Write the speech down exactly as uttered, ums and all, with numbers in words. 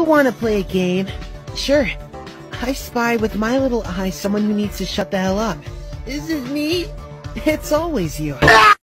want to play a game? Sure. I spy with my little eye someone who needs to shut the hell up. Is it me? It's always you.